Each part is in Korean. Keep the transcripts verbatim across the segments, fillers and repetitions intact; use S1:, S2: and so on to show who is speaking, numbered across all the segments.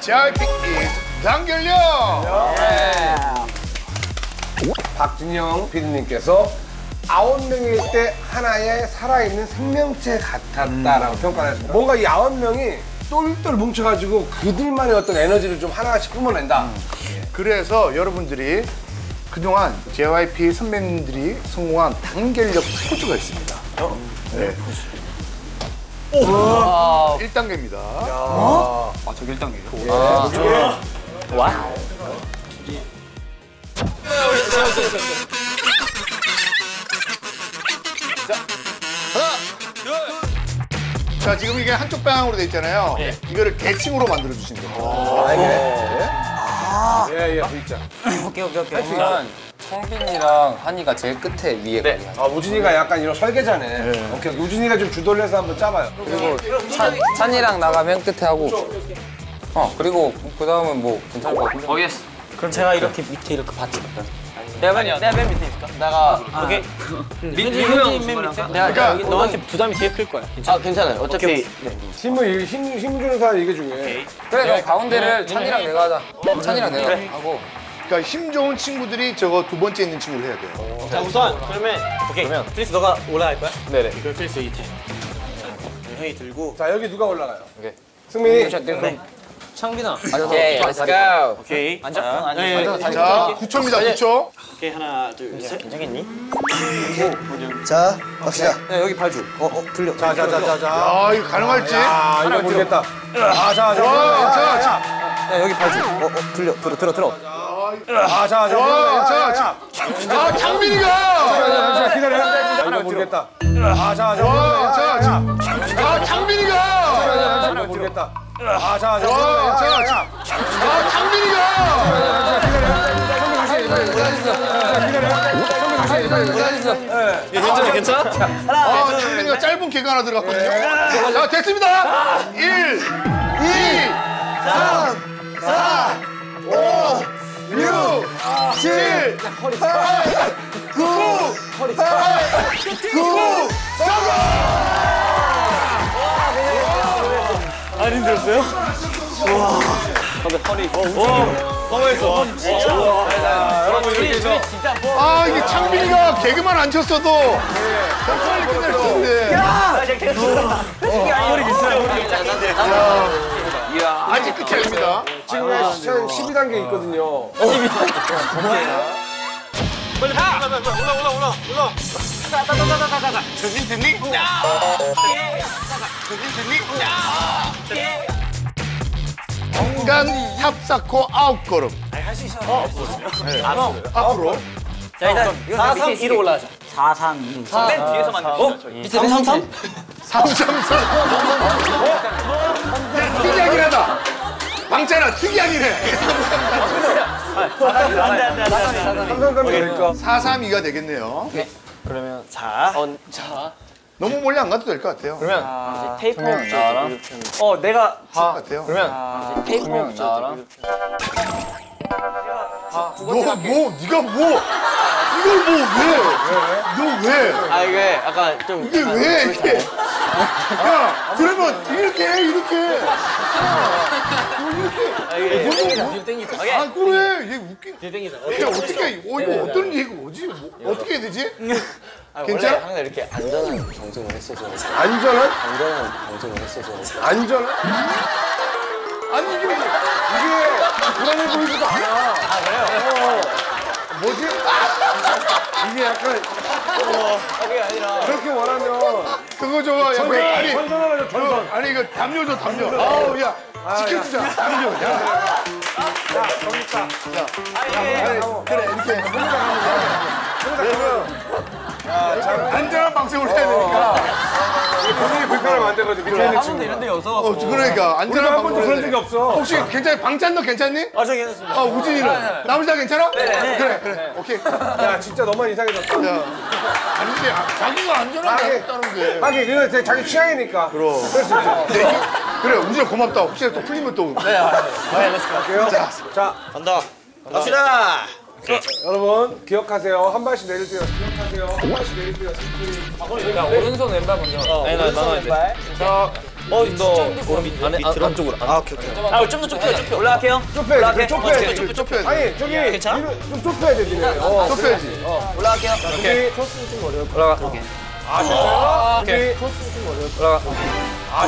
S1: 제이와이피 is 단결력.
S2: 박진영 피디님께서 아홉 명일 때 하나의 살아있는 생명체 같았다라고 음. 평가를 했습니다. 뭔가 이 아홉 명이 똘똘 뭉쳐가지고 그들만의 어떤 에너지를 좀 하나씩 뿜어낸다. 음.
S1: 그래서 여러분들이 그동안 제이와이피 선배님들이 성공한 단결력 포즈가 있습니다. 어? 네. 오! 일 단계입니다.
S3: 어? 아, 저기 일 단계예요?
S2: 예. 아,
S3: 와?
S1: 자, 지금 이게 한쪽 방향으로 돼 있잖아요. 네. 이거를 대칭으로 만들어 주시는 거예요.
S2: 아, 이게? 아, 예, 예, V자.
S3: 오케이, 오케이, 오케이. 그러면 청빈이랑 한이가 제일 끝에 위에
S2: 네. 아, 우진이가 약간 이런 설계자네. 네. 오케이, 우진이가 좀 주도를 해서 한번 짜봐요.
S3: 그리고 찬, 찬이랑 나가 맨 끝에 하고. 어, 그리고 그 다음은 뭐 괜찮을 것 같은데? 어, 예스.
S4: 그럼 제가 이렇게 밑에 이렇게 받지.
S3: 내가 맨, 내가 맨 밑에 있을까? 내가
S4: 오케이.
S3: 민준이 맨 밑에?
S4: 내가 그러니까 너한테 부담이 제일 클 거야.
S3: 아, 괜찮아요. 어차피
S2: 힘을, 힘, 힘 주는 사람이 이게 중요해.
S3: 그래, 그럼 가운데를 찬이랑 내가 하자. 찬이랑 내가 하고.
S1: 그러니까 힘 좋은 친구들이 저거 두 번째 있는 친구를 해야 돼요.
S4: 자, 우선 그러면 오케이. 그러면 필리스 너가 올라갈 거야?
S3: 네네.
S4: 그럼 필리스 밑에. 형이 들고.
S2: 자, 여기 누가 올라가요?
S3: 오케이.
S2: 승민이.
S3: 그럼
S4: 창빈아.
S3: 오케이, let's go.
S4: 오케이.
S3: 앉아.
S4: 앉아.
S1: 자, 구 초입니다, 구 초.
S4: 오케이, 하나, 둘, 셋. 괜찮겠니?
S5: 자, 갑시다.
S3: 네, 여기 발주.
S4: 어, 어, 불려.
S2: 자, 자, 자, 자, 자.
S1: 아, 이거 가능할지?
S2: 아, 이거 모르겠다. 아, 자, 자,
S1: 자,
S2: 자, 자.
S3: 네, 여기 발주. 어, 어, 들려, 들어, 들어, 들어.
S2: 아, 자, 자,
S1: 자, 자, 아, 장민이가!
S2: 잠시만 기다려. 아, 이거 모르겠다. 아, 자, 자,
S1: 자, 자, 아, 장민이가!
S2: 이거 모르겠다. 아, 자, 자,
S1: 자, 자, 아, 장민이가!
S4: 괜찮아, 괜찮아?
S1: 아, 장민이가 짧은 개그 하나 들어갔거든요. 자, 됐습니다. 일, 이, 삼, 사, 오, 육, 칠, 팔, 구, 팔, 구,
S4: 안 힘들었어요? 와. 근데 허리. 허리했어.
S2: 여러분 이렇게 해서
S1: 아, 이게 창빈이가 개그만 안 쳤어도 천천히 끝낼 수 있는데.
S4: 허리 있어요.
S1: 이야, 아직 끝이 아닙니다.
S2: 지금 시간 십이 단계 있거든요.
S4: 십이 단계. 빨리 가! 올라, 올라, 올라, 올라. 따따따따따따.
S1: 됐니, 됐니? 됐니, 됐니? 공간 탑사코 아홉 걸음.
S4: 할 수 있어. 어,
S1: 네. 앞으로.
S4: 자, 일단 사, 삼, 이로 올라가자. 사, 삼, 이. 맨 뒤에서 만들자. 어? 밑에 삼, 삼, 삼?
S1: 삼, 삼, 삼. 특이하긴 하다. 방찬아, 특이하긴 해.
S4: 안 돼, 안 돼, 안 돼.
S2: 삼삼삼이 되니까.
S1: 사, 삼, 이가 되겠네요.
S4: 그러면 자. 자.
S1: 너무 멀리 안 가도 될 것 같아요.
S4: 그러면 아, 테이프 나랑 어 내가
S1: 하 같아요.
S4: 그러면 아, 테이프 나랑
S1: 너 뭐? 네가 뭐? 이걸 뭐 왜? 너 왜?
S4: 아 이게 약간 좀
S1: 이게 왜 이게? 야, 그러면 이렇게 해, 이렇게.
S4: 이게 땡기죠.
S1: 아, 그래. 얘 웃긴.
S4: 땡기죠.
S1: 야, 어떻게, 어, 이거 어떤 얘기 뭐지? 뭐, 어떻게 해야 되지? 괜찮아?
S3: 원래 항상 이렇게 안전한 방송을 했어서.
S2: 안전한?
S3: 안전한 방송을 했어서.
S2: 안전한? 아니 이게 이게 불안해 보이지도 않아.
S4: 아 그래요?
S2: 어. 뭐지? 이게 약간
S4: 어, 그게 아니라
S2: 그렇게 원하면
S1: 그거 좋아. 야, 왜, 아니,
S2: 전선하면 전선.
S1: 아니, 이거 담요 줘, 담요. 아우, 야, 지켜주자. 담요. 야,
S2: 야, 저기 있다.
S4: 아 이게
S1: 그래, 이렇게.
S2: 야, 참
S1: 안전한 방송을 해야 되니까.
S2: 분위기 불편하면 안 되거든. 밑에 있는 친구.
S4: 이런 데 없어.
S1: 어, 그러니까.
S2: 우리가
S1: 안전한
S2: 한 번도
S1: 방송을
S2: 그런
S1: 해야
S2: 적이
S1: 돼.
S2: 없어.
S1: 혹시 괜찮아? 방찬 너 괜찮니?
S4: 아 저 괜찮습니다.
S1: 아, 우진이는? 나머지 다 괜찮아? 그래, 그래. 오케이.
S2: 야, 진짜 너만 이상해졌다.
S1: 야, 아닌데, 아, 자기가 안전하게
S2: 하긴.
S1: 하겠다는 게.
S2: 하긴 그건 제 자기 취향이니까.
S1: 그럼.
S2: 그럴 수 있죠.
S1: 그래, 우진아 고맙다. 혹시 또 풀리면 또.
S4: 네,
S2: 갈게요.
S1: 자,
S2: 자,
S4: 간다. 갑시다.
S2: 여러분 기억하세요. 한 발씩 내릴 때요. 기억하세요. 한 발씩 내릴 때요.
S3: 야, 오른손 왼발 먼저.
S4: 네, 나 나눠야 돼.
S1: 자,
S4: 어, 너 밑, 안에 밑으로 안쪽으로.
S5: 아, 오케이, 오케이.
S4: 아, 좀더 좁혀요, 좁혀. 올라갈게요.
S2: 좁혀야 돼,
S4: 올라갈게.
S2: 좁혀야 돼.
S1: 좁- 좁혀야지.
S2: 아니, 저기
S4: 괜찮아?
S2: 위로 좀 좁혀야 돼, 니네. 어,
S1: 좁혀야지.
S4: 올라갈게요.
S2: 오케이.
S3: 올라가.
S2: 아, 됐어요?
S3: 오케이.
S2: 오케이.
S3: 올라가.
S2: 아,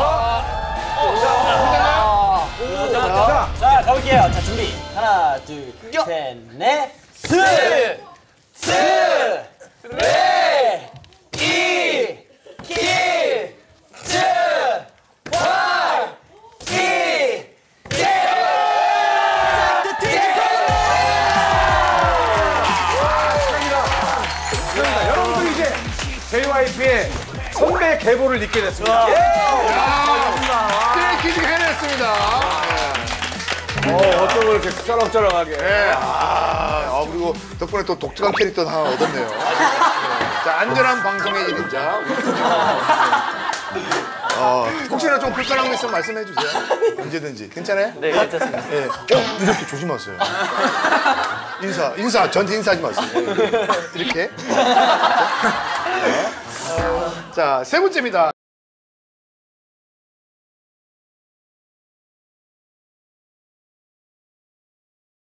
S2: 됐어요? 자,
S4: 자, 가볼게요. 자, 준비. 하나, 둘, 셋, 넷. 스! 스! 레! 이! 키! 즈! 와! 이! 예!
S2: 좋습니다. 여러분들 이제 제이와이피의 선배 계보를 잊게 됐습니다.
S1: 스트레이키즈 해냈습니다.
S2: 어, 어떤 걸 이렇게 쩌렁쩌렁하게.
S1: 네. 아, 아, 그리고 덕분에 또 독특한 캐릭터 하나 얻었네요. 네. 자, 안전한 방송의 일인자. 어, 혹시나 좀 불편한 거 있으면 말씀해 주세요. 언제든지. 괜찮아요?
S4: 네, 괜찮습니다.
S1: 네. 어, 이렇게 조심하세요. 인사, 인사, 저한테 인사하지 마세요. 이렇게. 자, 세 번째입니다.